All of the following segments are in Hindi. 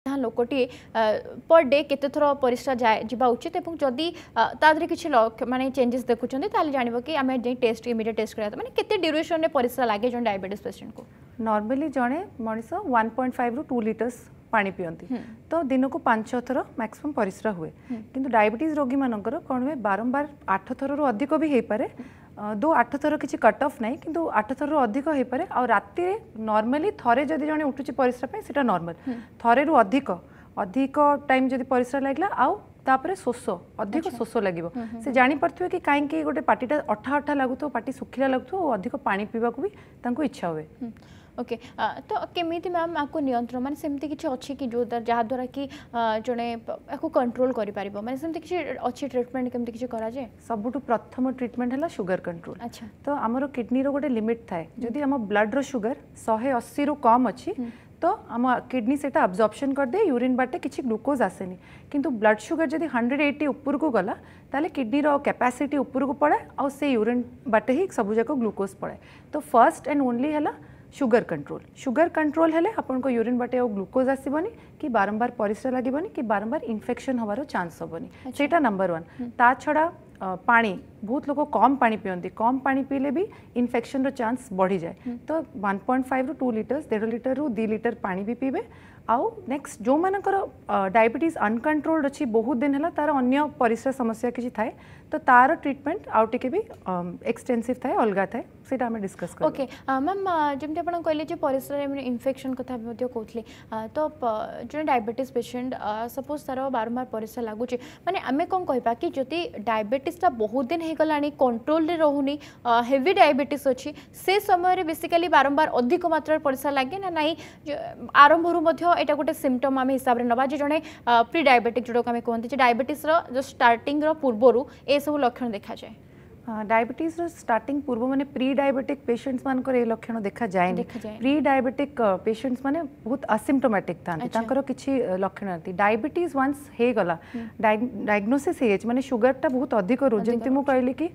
लोकटी पर डे केते थर परिस्रा जाए जीवा उचित एवं जदि तादरे किछि माने चेंजेस देखुछन्ते ताले जानिबो कि आमे जे टेस्ट इमीडिएट टेस्ट करा माने केते ड्यूरेशन रे परिस्रा लागे जन डायबिटीज पेशेंट को नॉर्मली जणे मनीष 1.5 रू 2 लीटर्स पानी पियंती तो दिन को 5 थर मैक्सिमम परिस्रा हुए किंतु डायबिटीज रोगी मानकर कौन हुए बारंबार 8 थर रु अधिक भी हो पारे दो 8 थर किसी कट ऑफ नहीं किंतु 8 थर रु अधिक हो पारे और राति नॉर्मली थरे जदि जणे उठुची परिस्रा पे सेटा नॉर्मल थरे रु अधिक अधिक टाइम जदि परिस्रा लागला आउ तापरे शोष अधिक शोष लगिबो से जानि परथुवे कि काहे कि गोटे पाटीटा अठा अठा लागुतो पाटी सुखिला लागुतो और अधिक पानी पीबा को भी तांको इच्छा हुए ओके तो केमिति मैम आपको नियंत्रण माने सेमति किछि अछि कि जो जहा द्वारा कि जणे को कंट्रोल करि पारिबो माने सेमति किछि अछि ट्रीटमेंट केमति किछि करा जे सबुटु प्रथम ट्रीटमेंट हला शुगर कंट्रोल अच्छा तो हमरो किडनी रो गोटे लिमिट थाए जदि हम ब्लड रो शुगर 180 रु कम अछि तो हम किडनी सेटा अब्जॉर्प्शन कर दे यूरिन बाटे किछि ग्लूकोज आसेनी किंतु ब्लड शुगर जदि 180 ऊपर को गला ताले किडनी रो कैपेसिटी ऊपर को पड़े और से यूरिन बाटे ही सबु जाको ग्लूकोज पड़े तो फर्स्ट एंड ओनली हला शुगर कंट्रोल हेले आपन को यूरिन बाटे और ग्लूकोज आसीबनी कि बारंबार परिस्रा लागिबनी कि बारंबार इन्फेक्शन होवारो चांस होबनी सेटा नंबर 1 ता छड़ा पानी बहुत लोग कम पानी पियंती कम पानी पीले भी इन्फेक्शन रो चांस बढ़ी जाए तो 1.5 रू 2 लीटर्स 1.5 लीटर रू 2 लीटर पानी भी पीबे आउ नेक्स्ट जो मानकर डायबिटीज अनकंट्रोल्ड अछि बहुत दिन हला तार अन्य परिस्रा समस्या किछि थाए तो तार ट्रीटमेंट आउट के भी एक्सटेंसिव थाए अलगा थाए सेटा हमें डिस्कस कर ओके मैम जेमते आपण कहले जे परिस्रा रे इन्फेक्शन कथा मध्ये कहथले तो जो डायबिटीज पेशेंट सपोज तार बारंबार परिस्रा लागुचे माने आमे कोन कहबा कि जति डायबिटीज ता बहुत दिन हे गलानी कंट्रोल रे रहउनी हेवी डायबिटीज अछि से समय रे बेसिकली बारंबार अधिक मात्रा परिस्रा लागे ना नाही आरंभ रु मध्ये एटा गोटे सिम्पटम आमे हिसाब रे नबा जे जने प्री डायबिटिक जोडो आमे कहंती जे डायबिटीज रो जो स्टार्टिंग रो पूर्वरु ए सब लक्षण देखा जाए डायबिटीज रो स्टार्टिंग पूर्व माने प्री डायबिटिक पेशेंट्स मान को ए लक्षण देखा जाए प्री डायबिटिक पेशेंट्स माने बहुत असिम्प्टोमेटिक तांती तांकर किछि लक्षण नथि डायबिटीज वंस हे गला डायग्नोसिस हे माने शुगर ता बहुत अधिक रु जेंति मु कहली कि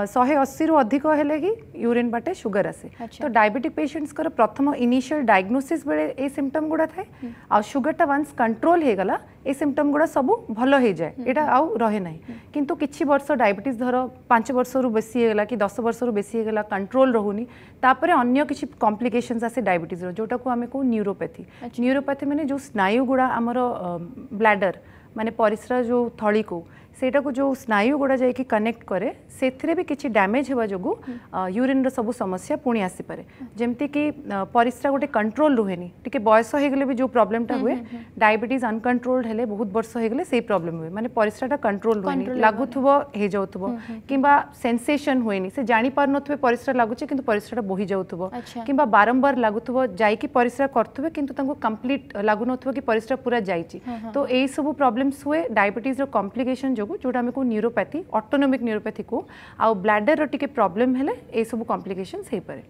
180 रु अधिक हेले कि यूरिन बाटे शुगर आसे तो डायबिटिक पेशेंट्स कर प्रथम इनिशियल डायग्नोसिस बेले ए सिम्पटम गुडा थाए आ शुगर ता वंस कंट्रोल हे गला ए सिम्पटम गुडा सब भलो हे जाए एटा आउ रहे नै किंतु किछि वर्ष डायबिटीज धरो 5 वर्ष रु बेसी हेला कि 10 वर्ष रु बेसी हेला कंट्रोल रहउनी तापरे अन्य किछि कॉम्प्लिकेशंस आसे डायबिटीज रो जोटा को हमें को न्यूरोपैथी माने जो स्नायु गुडा हमरो ब्लैडर माने परिस्रा जो थली को सेटा को जो स्नायु गुडा जाय कि कनेक्ट करे सेथरे भी किछि डैमेज हेबा जोगु यूरिन रो सब समस्या पुणी आसी पारे जेमति कि परिस्रा गोटे कंट्रोल रुहेनी टिके बयस हे गेले भी जो प्रॉब्लम टा हुए डायबिटीज अनकंट्रोल्ड हेले बहुत वर्ष हे गेले सेही प्रॉब्लम हुए माने परिस्राटा कंट्रोल रुहेनी लागुथुबो हे जाउथुबो किबा सेंसेशन होएनी से जानि पार नथुबे परिस्रा लागुचे किंतु परिस्राटा बोही जाउथुबो किबा बारंबार लागुथुबो जाय कि परिस्रा करथुबे किंतु तांको कंप्लीट लागु नथुबो कि परिस्रा पूरा जाईची तो एई सब प्रॉब्लम्स हुए डायबिटीज रो कॉम्प्लिकेशन जो जोटा हमें को न्यूरोपैथी ऑटोनोमिक न्यूरोपैथी को आउ ब्लैडर रो टिके प्रॉब्लम हेले ए सब कॉम्प्लिकेशंस हे पारे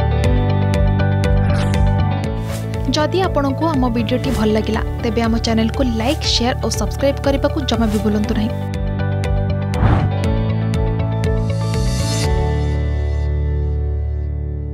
जदि आपंक आम भिडी भल लगा तेब आम चैनल को लाइक शेयर और सब्सक्राइब करने को जमा भी भूलु नहीं।